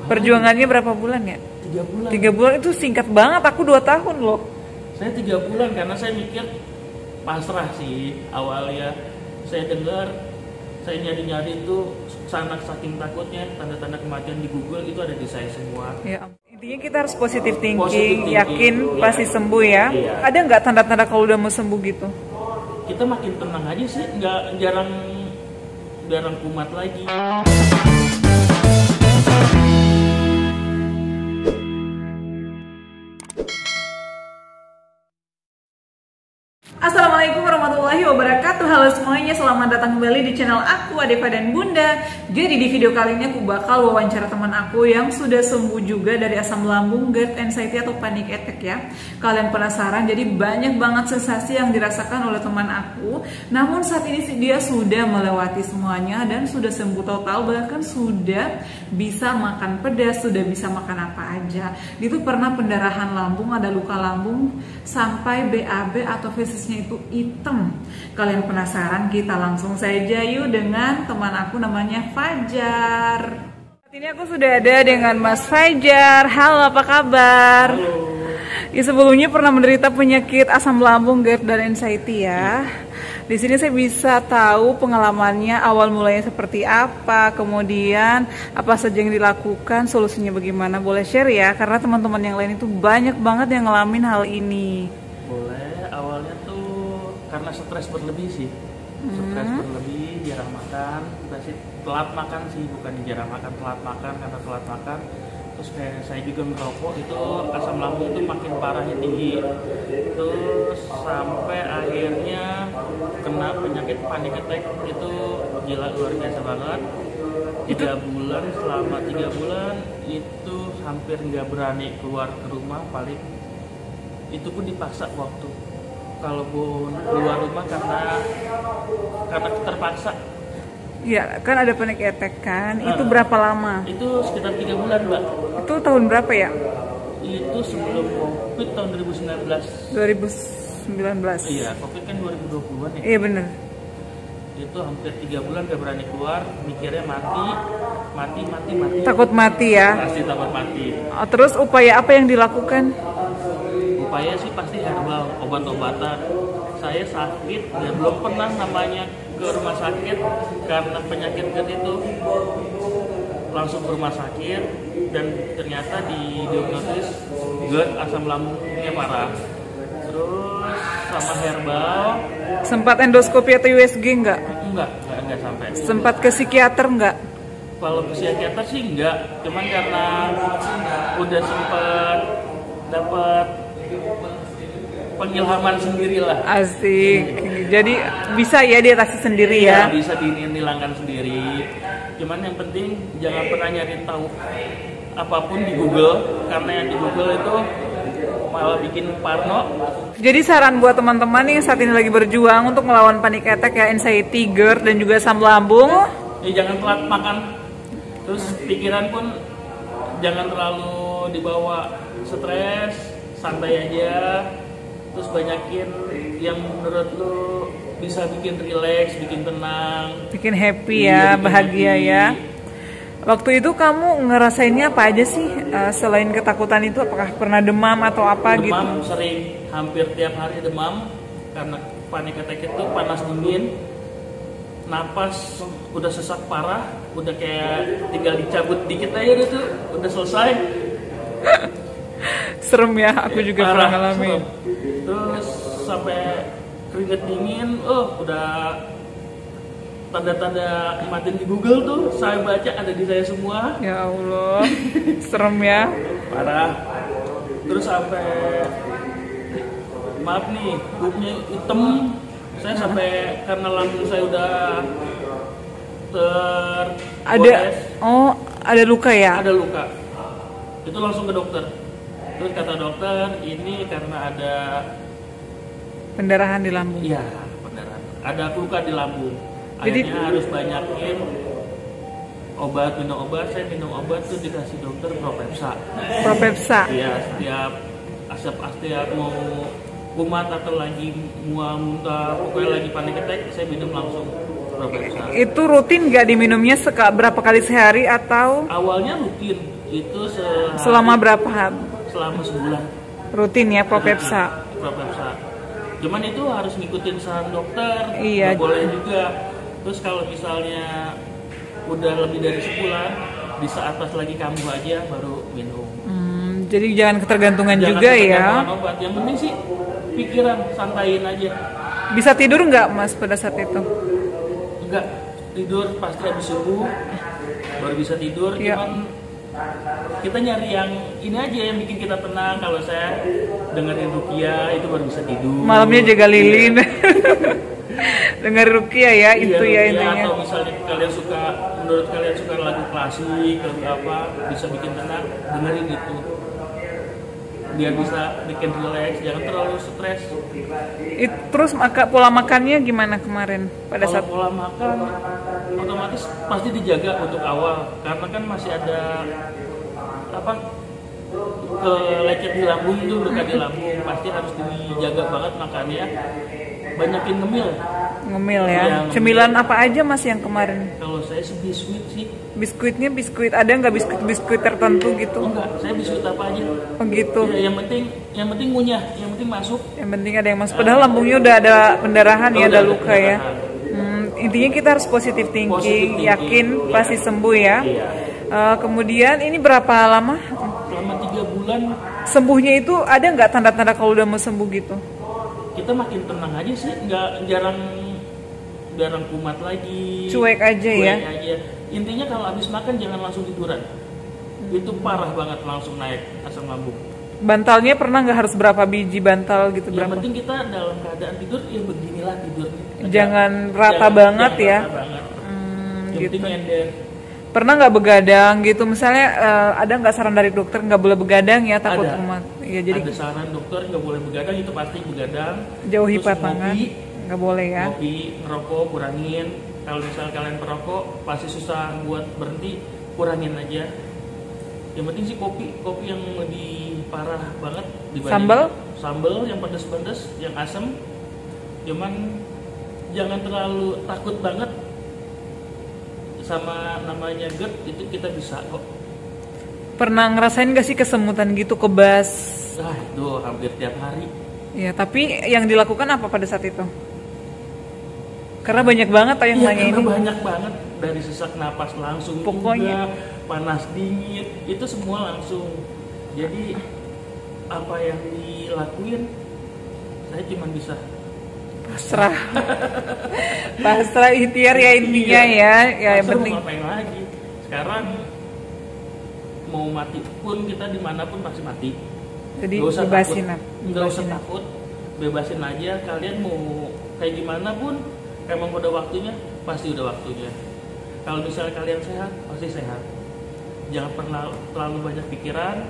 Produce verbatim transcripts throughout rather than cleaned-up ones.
Perjuangannya berapa bulan ya? Tiga bulan. Tiga bulan itu singkat banget. Aku dua tahun loh. Saya tiga bulan karena saya mikir pasrah sih awalnya. Saya dengar, saya nyari-nyari itu sanak saking takutnya tanda-tanda kematian di Google itu ada di saya semua. Ya, intinya kita harus positif thinking, Positive thinking, yakin ya. pasti sembuh ya. Iya. Ada nggak tanda-tanda kalau udah mau sembuh gitu? Kita makin tenang aja sih, nggak jarang jarang kumat lagi. Assalamualaikum warahmatullahi wabarakatuh. Halo semuanya, selamat datang kembali di channel aku, Adeva dan Bunda. Jadi di video kali ini aku bakal wawancara teman aku yang sudah sembuh juga dari asam lambung, GERD, anxiety atau panic attack ya. Kalian penasaran? Jadi banyak banget sensasi yang dirasakan oleh teman aku. Namun saat ini dia sudah melewati semuanya dan sudah sembuh total, bahkan sudah bisa makan pedas, sudah bisa makan apa aja. Dia tuh pernah pendarahan lambung, ada luka lambung sampai B A B atau fesisnya itu hitam. Kalian penasaran? Kita langsung saja yuk dengan teman aku namanya Fajar. Saat ini aku sudah ada dengan Mas Fajar. Halo, apa kabar? Halo. Ya, sebelumnya pernah menderita penyakit asam lambung, GERD dan anxiety ya. Di sini saya bisa tahu pengalamannya, awal mulanya seperti apa, kemudian apa saja yang dilakukan, solusinya bagaimana. Boleh share ya, karena teman-teman yang lain itu banyak banget yang ngalamin hal ini. Boleh, awalnya tuh karena stres berlebih sih. Stres Hmm. berlebih, jarang makan, pasti telat makan sih, bukan jarang makan, telat makan karena telat makan. Terus kayak saya juga merokok, itu asam lambung itu makin parahnya tinggi. Terus sampai akhirnya kena penyakit panic attack, itu gila luar biasa banget. Tiga bulan, selama tiga bulan itu hampir nggak berani keluar ke rumah, paling itu pun dipaksa waktu kalau pun keluar rumah karena karena terpaksa. Ya, kan ada panic attack kan, Nah, itu berapa lama? Itu sekitar tiga bulan, Mbak. Itu tahun berapa ya? Itu sebelum COVID tahun dua ribu sembilan belas. dua ribu sembilan belas. Iya, COVID kan dua ribu dua puluhan ya. Iya bener. Itu hampir tiga bulan gak berani keluar, mikirnya mati, mati, mati, mati. Takut mati ya. Pasti takut mati. Oh, terus upaya apa yang dilakukan? Upaya sih pasti herbal, obat-obatan. Saya sakit dan belum pernah namanya ke rumah sakit karena penyakit GERD itu. Langsung ke rumah sakit dan ternyata di diagnosis GERD, asam lambungnya parah. Terus sama herbal. Sempat endoskopi atau U S G enggak? Enggak, enggak, enggak sampai. Sempat ke psikiater enggak? Kalau ke psikiater sih enggak, cuman karena udah sempat dapat pengilhaman sendiri lah. Asik. Jadi bisa ya diatasi sendiri ya? Ya, bisa dihilangkan sendiri. Cuman yang penting jangan pernah nyari tahu apapun di Google, karena yang di Google itu malah bikin parno. Jadi saran buat teman-teman yang saat ini lagi berjuang untuk melawan panic attack ya, anxiety, GERD dan juga asam lambung. Ya jangan telat makan. Terus pikiran pun jangan terlalu dibawa stres, santai aja. Terus banyakin yang menurut lu bisa bikin relax, bikin tenang, Bikin happy iya, ya, bikin bahagia happy. ya. Waktu itu kamu ngerasainnya apa aja sih? Uh, selain ketakutan itu, apakah pernah demam atau apa gitu? Demam sering, hampir tiap hari demam karena panic attack itu panas dingin, napas udah sesak parah, udah kayak tinggal dicabut dikit aja itu udah selesai. Serem ya, aku juga Parah, pernah ngalamin. serem. Terus sampai keringet dingin, oh udah tanda-tanda kematian di Google tuh saya baca ada di saya semua. Ya Allah, serem ya. Parah. Terus sampai maaf nih, kulitnya hitam. Saya sampai karena lambung saya udah ter Ada, oh ada luka ya? ada luka. Itu langsung ke dokter. Terus kata dokter ini karena ada Pendarahan di lambung. iya pendarahan, ada luka di lambung. Jadi- Akhirnya harus banyakin obat, minum obat. Saya minum obat tuh dikasih dokter Propepsa. Propepsa. Iya, setiap asap setiap mau kumat atau lagi mual muntah, pokoknya lagi panic attack, saya minum langsung Propepsa. Itu rutin nggak diminumnya seka, berapa kali sehari atau? Awalnya rutin, itu sehari, Selama berapa hari? selama sebulan. Rutin ya Propepsa. Propepsa. Cuman itu harus ngikutin saran dokter, Iya. nggak boleh juga. Terus kalau misalnya udah lebih dari sebulan, di saat pas lagi kambuh aja baru minum. Hmm, jadi jangan ketergantungan Jangan juga ya. ketergantungan obat. Yang penting sih pikiran santaiin aja. Bisa tidur nggak Mas pada saat itu? Enggak, tidur pasti habis subuh baru bisa tidur. Iya. Cuman kita nyari yang ini aja yang bikin kita tenang. Kalau saya dengerin Rukia itu baru bisa tidur. Malamnya jaga lilin. Dengar Rukia ya, Iya, itu ya Rukia, intinya. atau misalnya kalian suka, menurut kalian suka lagu klasik, lagu apa, bisa bikin tenang, dengerin itu. Biar bisa bikin relax, jangan terlalu stres. It- terus maka pola makannya gimana kemarin pada Kalau saat pola makan otomatis pasti dijaga untuk awal, karena kan masih ada apa ke lecet di lambung itu, luka di lambung, pasti harus dijaga banget makannya. Banyakin ngemil. ngemil ya? Iya, Cemilan apa aja Mas yang kemarin? Kalau saya sih biskuit sih. Biskuitnya biskuit ada nggak biskuit-biskuit tertentu gitu? Oh enggak, saya biskuit apa aja. Oh gitu. Ya, yang penting yang penting ngunyah, yang penting masuk. Yang penting ada yang masuk. Padahal lambungnya udah ada pendarahan Oh, ya, udah ada ada luka ya. pendarahan. Hmm, intinya kita harus positif thinking, Positive thinking, yakin iya. pasti sembuh ya. Iya. Eh, kemudian ini berapa lama Selama tiga bulan sembuhnya itu? Ada nggak tanda-tanda kalau udah mau sembuh gitu? kita makin tenang aja sih, nggak jarang jarang kumat lagi. Cuek aja ya? Cuek aja. Intinya kalau habis makan jangan langsung tiduran. Itu parah banget langsung naik asam lambung. Bantalnya pernah nggak harus berapa biji bantal gitu? Yang Berapa? penting kita dalam keadaan tidur ya beginilah tidurnya. Jangan rata Jangan- banget jangan ya? rata banget. Hmm, Yang gitu. penting nyender. Pernah nggak begadang gitu? Misalnya eh, ada nggak saran dari dokter nggak boleh begadang ya, takut Ada. kumat? Ya jadi Ada saran dokter nggak boleh begadang, itu pasti begadang. jauhi Terus patangan, ngopi, nggak boleh ya. Ngopi, ngerokok, kurangin. Kalau misalnya kalian perokok, pasti susah buat berhenti, kurangin aja. Yang penting sih kopi, kopi yang lebih parah banget dibanding Sambal? Sambal yang pedes-pedes, yang asam. Cuman jangan terlalu takut banget sama namanya GERD, itu kita bisa kok. Pernah ngerasain gak sih kesemutan gitu, kebas? Ah, itu hampir tiap hari. Ya, tapi yang dilakukan apa pada saat itu? Karena banyak banget tuh yang Iya, nanya karena ini. banyak banget, dari sesak napas langsung Pokoknya. juga, panas dingin, itu semua langsung. Jadi apa yang dilakuin, saya cuma bisa Pasrah. Pasrah ikhtiar ya intinya ya. Ya yang Pasrah penting. mau ngapain lagi. Sekarang mau mati pun kita dimanapun pasti mati. Jadi Nggak usah bebasin takut. lah. Nggak usah Bebasin. takut, bebasin aja. Kalian mau kayak gimana pun, emang udah waktunya, pasti udah waktunya. Kalau misalnya kalian sehat, pasti sehat. Jangan pernah terlalu banyak pikiran.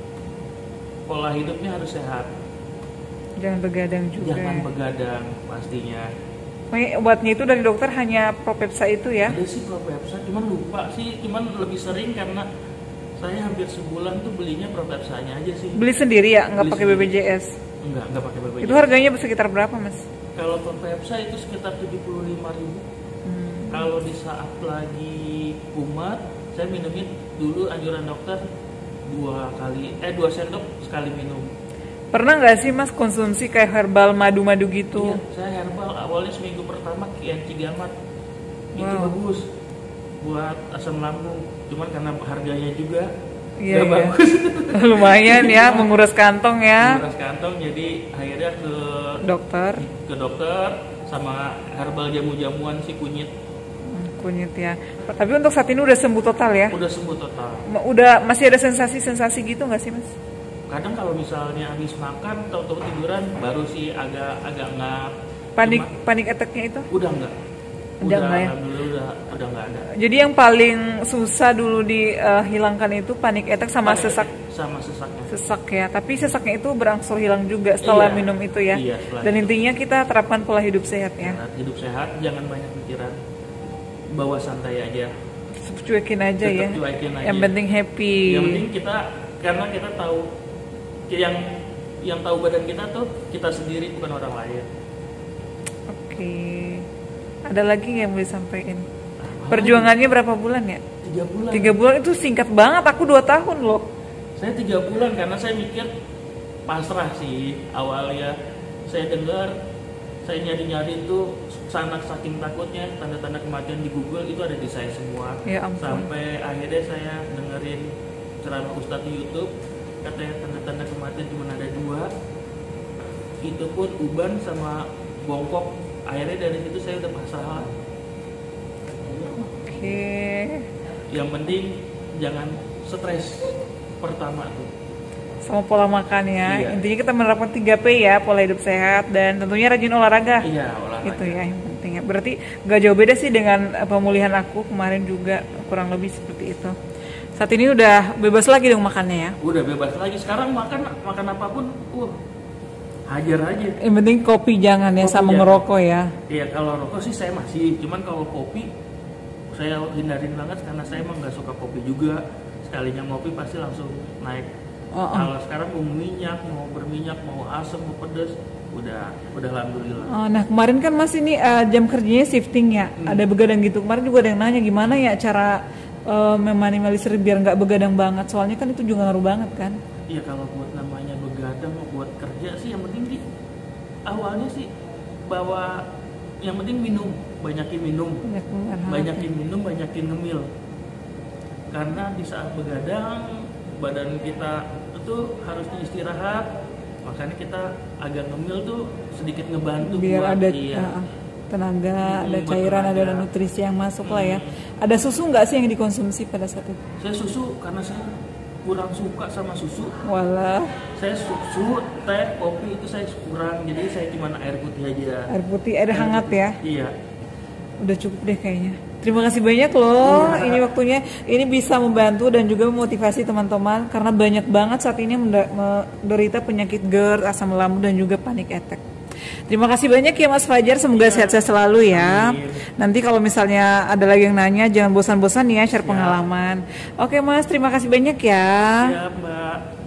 Pola hidupnya harus sehat. Jangan begadang juga. Jangan begadang pastinya. Pokoknya obatnya itu dari dokter hanya Propepsa itu ya. Ada sih Propepsa, cuman lupa sih, cuman lebih sering karena saya hampir sebulan tuh belinya Propepsanya aja sih. Beli sendiri ya, nggak Beli pakai B P J S. Enggak, enggak pakai B P J S. Itu harganya sekitar berapa mas? Kalau Propepsa itu sekitar tujuh puluh lima ribu. Hmm. Kalau di saat lagi kumat, saya minumnya dulu anjuran dokter dua kali, eh dua sendok sekali minum. Pernah nggak sih mas konsumsi kayak herbal madu-madu gitu? Iya, saya herbal awalnya seminggu pertama Kian Cigamat. Itu Wow. bagus buat asam lambung. Cuman karena harganya juga Iya, nggak iya. bagus. Lumayan ya, menguras kantong ya. Menguras kantong, jadi akhirnya ke Dokter, ke dokter sama herbal jamu-jamuan si kunyit. Hmm, kunyit ya. Tapi untuk saat ini udah sembuh total ya? Udah sembuh total. Ma- Udah masih ada sensasi-sensasi gitu nggak sih mas? Kadang kalau misalnya habis makan tahu-tahu tiduran baru sih agak agak ngap. Panik Cuma panik attack-nya itu? udah enggak. Udah enggak ya? Alhamdulillah udah udah enggak ada. Jadi yang paling susah dulu dihilangkan itu panik attack sama Panik sesak sama sesaknya. sesak ya. Tapi sesaknya itu berangsur hilang juga setelah Iya. minum itu ya. Iya, setelah Dan itu. intinya kita terapkan pola hidup sehat ya. Sehat, hidup sehat, jangan banyak pikiran. Bawa santai aja. Cuekin aja Tetap ya. cuekin aja. Yang penting happy. Yang penting kita, karena kita tahu yang yang tahu badan kita tuh kita sendiri, bukan orang lain. Oke. Ada lagi nggak yang mau disampaikan? Perjuangannya berapa bulan ya? Tiga bulan. Tiga bulan itu singkat banget. Aku dua tahun loh. Saya tiga bulan karena saya mikir pasrah sih awalnya. Saya dengar, saya nyari-nyari itu sana saking takutnya tanda-tanda kematian di Google itu ada di saya semua. Ya ampun. Sampai akhirnya saya dengerin ceramah Ustadz di YouTube, katanya tanda-tanda kematian cuma ada dua. Itu pun uban sama bongkok. Akhirnya dari situ saya udah pasrah. Oke. Yang penting jangan stres pertama tuh. Sama pola makan ya. Iya. Intinya kita menerapkan tiga P ya, pola hidup sehat dan tentunya rajin olahraga. Iya, olahraga. Itu ya yang penting ya. Berarti gak jauh beda sih dengan eh, pemulihan aku kemarin juga, kurang lebih seperti itu. Saat ini udah bebas lagi dong makannya ya. Udah bebas lagi. Sekarang makan makan apapun, uh, hajar aja. Yang penting kopi jangan ya, Kopi sama jangan. ngerokok ya. Iya, kalau rokok sih saya masih, cuman kalau kopi saya hindarin banget karena saya emang nggak suka kopi juga. Sekalinya ngopi pasti langsung naik. Oh, oh. Kalau sekarang mau minyak, mau berminyak, mau asam, mau pedas, udah udah alhamdulillah. Oh, nah kemarin kan Mas ini uh, jam kerjanya shifting ya, Hmm. ada begadang gitu. Kemarin juga ada yang nanya gimana ya cara uh, meminimalisir biar nggak begadang banget. Soalnya kan itu juga ngaruh banget kan. Iya, kalau buat namanya begadang, buat kerja sih yang penting di awalnya sih bawa, yang penting minum, banyakin minum, Banyak banget. banyakin minum, banyakin ngemil. Karena di saat begadang badan kita itu harusnya istirahat, makanya kita agak ngemil tuh sedikit ngebantu Biar buat, ada iya. uh, tenaga, Hmm, ada buat cairan, tenaga. ada nutrisi yang masuk lah ya. Hmm. Ada susu nggak sih yang dikonsumsi pada saat itu? Saya susu karena saya kurang suka sama susu. Walah, Saya susu, teh, kopi itu saya kurang, jadi saya cuma air putih aja. air putih, air hangat putih. ya. Iya. Udah cukup deh kayaknya. Terima kasih banyak loh. Iya. Ini waktunya, ini bisa membantu dan juga memotivasi teman-teman karena banyak banget saat ini menda- menderita penyakit GERD, asam lambung dan juga panic attack. Terima kasih banyak ya Mas Fajar, semoga Iya. sehat-sehat selalu ya. Amin. Nanti kalau misalnya ada lagi yang nanya jangan bosan-bosan ya share Siap. pengalaman. Oke Mas, terima kasih banyak ya. Siap, Mbak.